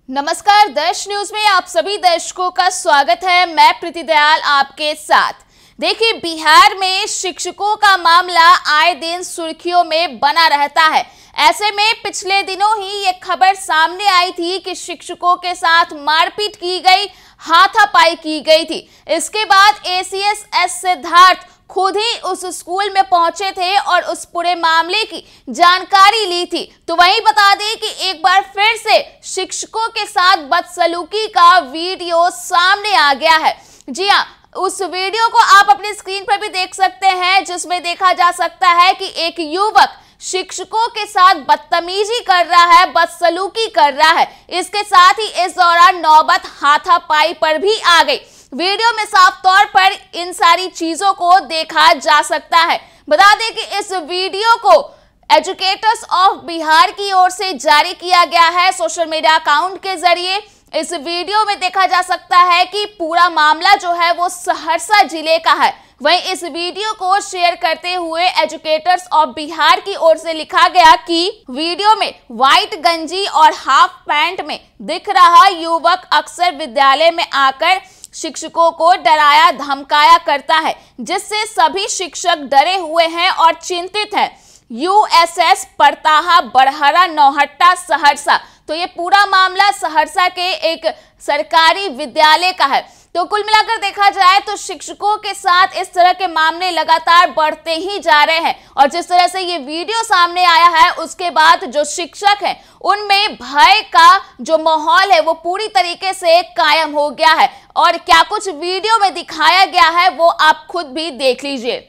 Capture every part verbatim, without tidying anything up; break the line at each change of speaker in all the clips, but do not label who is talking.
नमस्कार, दर्श न्यूज में आप सभी दर्शकों का स्वागत है। मैं प्रीति दयाल आपके साथ। देखिए, बिहार में शिक्षकों का मामला आए दिन सुर्खियों में बना रहता है। ऐसे में पिछले दिनों ही ये खबर सामने आई थी कि शिक्षकों के साथ मारपीट की गई, हाथापाई की गई थी। इसके बाद A C S S Siddharth खुद ही उस स्कूल में पहुंचे थे और उस पूरे मामले की जानकारी ली थी। तो वहीं बता दें कि एक बार फिर से शिक्षकों के साथ बदसलूकी का वीडियो सामने आ गया है। जी हां, उस वीडियो को आप अपनी स्क्रीन पर भी देख सकते हैं, जिसमें देखा जा सकता है कि एक युवक शिक्षकों के साथ बदतमीजी कर रहा है, बदसलूकी कर रहा है। इसके साथ ही इस दौरान नौबत हाथापाई पर भी आ गई। वीडियो में साफ तौर पर इन सारी चीजों को देखा जा सकता है। बता दें कि इस वीडियो को एजुकेटर्स ऑफ बिहार की ओर से जारी किया गया है सोशल मीडिया अकाउंट के जरिए। इस वीडियो में देखा जा सकता है कि पूरा मामला जो है वो सहरसा जिले का है। वहीं इस वीडियो को शेयर करते हुए एजुकेटर्स ऑफ बिहार की ओर से लिखा गया कि वीडियो में व्हाइट गंजी और हाफ पैंट में दिख रहा युवक अक्सर विद्यालय में आकर शिक्षकों को डराया धमकाया करता है, जिससे सभी शिक्षक डरे हुए हैं और चिंतित हैं। U S S Partaha Barhara Nauhatta Saharsa. तो ये पूरा मामला सहरसा के एक सरकारी विद्यालय का है। तो कुल मिलाकर देखा जाए तो शिक्षकों के साथ इस तरह के मामले लगातार बढ़ते ही जा रहे हैं। और जिस तरह से ये वीडियो सामने आया है, उसके बाद जो शिक्षक हैं उनमें भय का जो माहौल है वो पूरी तरीके से कायम हो गया है। और क्या कुछ वीडियो में दिखाया गया है वो आप खुद भी देख लीजिए।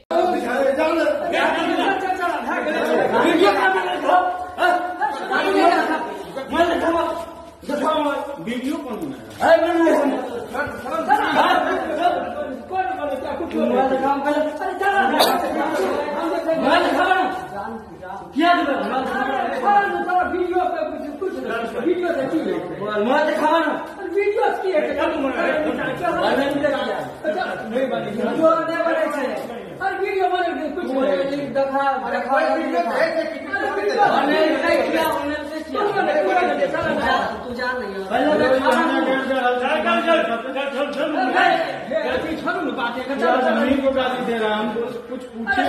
वीडियो कौन जमीन को गाली दे रहा है, हमको कुछ पूछे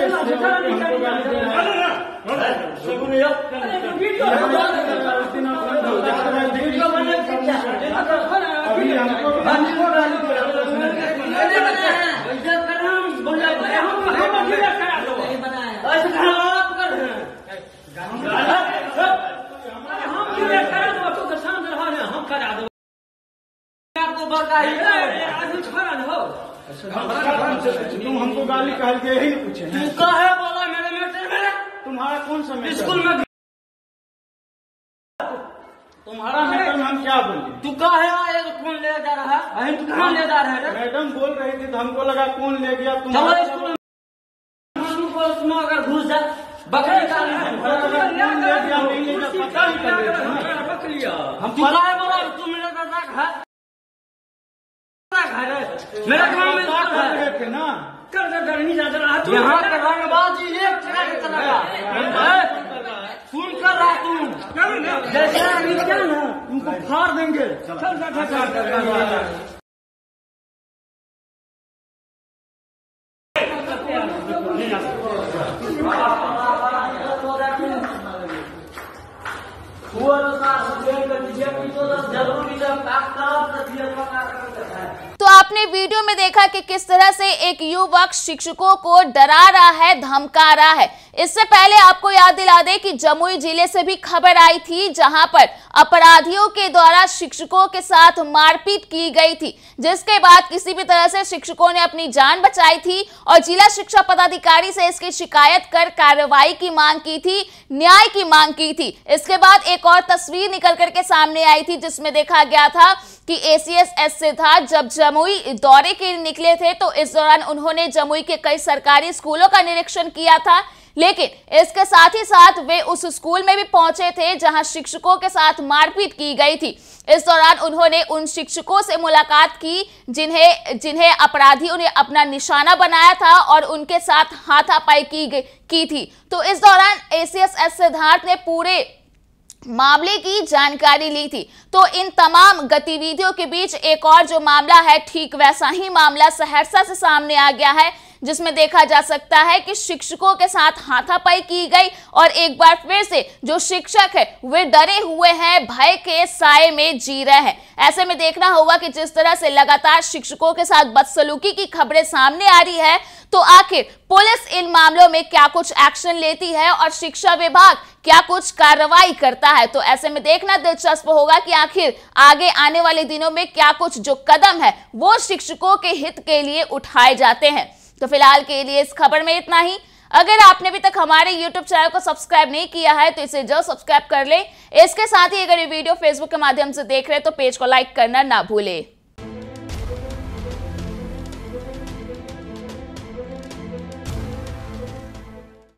तुम हमको गाली कह के ही पूछे तू कहे बोला मेरे मैटर में तुम्हारा कौन सा मैटर स्कूल में तुम्हारा मैटर में हम क्या बोले तू कहे आए कौन ले जा रहा है तू कहाँ ले जा रहा है मैडम बोल रही थी तो हमको लगा कौन ले गया तुम्हारा स्कूल में अगर घुस जा बकरी का नहीं ले गया पता नहीं कर लिया हम तुम्हारा बोला तू मेरा दादा है मेरा काम में थे ना कर दे नहीं जा रहा है यहाँ पे रंगबाजी एक तरह की तरह सुन कर रहा तू जैसे क्या ना तुमको फाड़ देंगे
तो आपने वीडियो में देखा कि किस तरह से एक युवक शिक्षकों को डरा रहा है, धमका रहा है। इससे पहले आपको याद दिला दें कि जमुई जिले से भी खबर आई थी, जहां पर अपराधियों के द्वारा शिक्षकों के साथ मारपीट की गई थी, जिसके बाद किसी भी तरह से शिक्षकों ने अपनी जान बचाई थी और जिला शिक्षा पदाधिकारी से इसकी शिकायत कर कार्रवाई की मांग की थी, न्याय की मांग की थी। इसके बाद एक और तस्वीर निकल करके सामने आई थी, जिसमें देखा गया था कि A C S S Siddharth जब जमुई दौरे के निकले थे तो इस दौरान उन्होंने जमुई के कई सरकारी स्कूलों का निरीक्षण किया था। लेकिन इसके साथ ही साथ वे उस स्कूल में भी पहुंचे थे जहां शिक्षकों के साथ मारपीट की गई थी। इस दौरान उन्होंने उन शिक्षकों से मुलाकात की जिन्हें जिन्हें अपराधियों ने अपना निशाना बनाया था और उनके साथ हाथापाई की की थी। तो इस दौरान A C S S Siddharth ने पूरे मामले की जानकारी ली थी। तो इन तमाम गतिविधियों के बीच एक और जो मामला है, ठीक वैसा ही मामला सहरसा से सामने आ गया है, जिसमें देखा जा सकता है कि शिक्षकों के साथ हाथापाई की गई और एक बार फिर से जो शिक्षक है वे डरे हुए हैं, भय के साए में जी रहे हैं। ऐसे में देखना होगा कि जिस तरह से लगातार शिक्षकों के साथ बदसलूकी की खबरें सामने आ रही है, तो आखिर पुलिस इन मामलों में क्या कुछ एक्शन लेती है और शिक्षा विभाग क्या कुछ कार्रवाई करता है। तो ऐसे में देखना दिलचस्प होगा कि आखिर आगे आने वाले दिनों में क्या कुछ जो कदम है वो शिक्षकों के हित के लिए उठाए जाते हैं। तो फिलहाल के लिए इस खबर में इतना ही। अगर आपने अभी तक हमारे यूट्यूब चैनल को सब्सक्राइब नहीं किया है तो इसे जल्द सब्सक्राइब कर लें। इसके साथ ही अगर ये वीडियो फेसबुक के माध्यम से देख रहे हैं तो पेज को लाइक करना ना भूलें।